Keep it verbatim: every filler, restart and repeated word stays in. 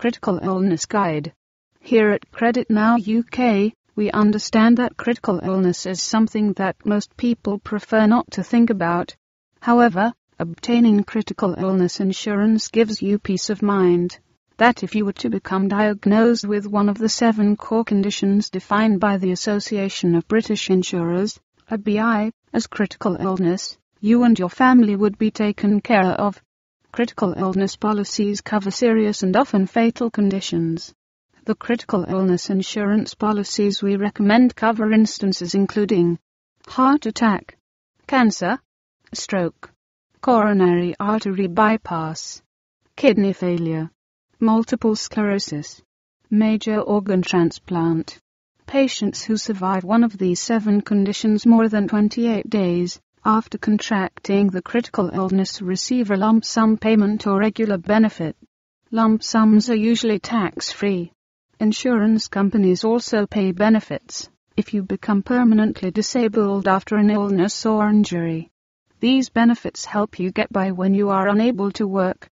Critical Illness Guide. Here at Credit Now U K, we understand that critical illness is something that most people prefer not to think about. However, obtaining critical illness insurance gives you peace of mind that if you were to become diagnosed with one of the seven core conditions defined by the Association of British Insurers, A B I, as critical illness, you and your family would be taken care of. Critical illness policies cover serious and often fatal conditions. The critical illness insurance policies we recommend cover instances including heart attack, cancer, stroke, coronary artery bypass, kidney failure, multiple sclerosis, major organ transplant. Patients who survive one of these seven conditions more than twenty-eight days after contracting the critical illness receive a lump sum payment or regular benefit. Lump sums are usually tax-free. Insurance companies also pay benefits if you become permanently disabled after an illness or injury. These benefits help you get by when you are unable to work.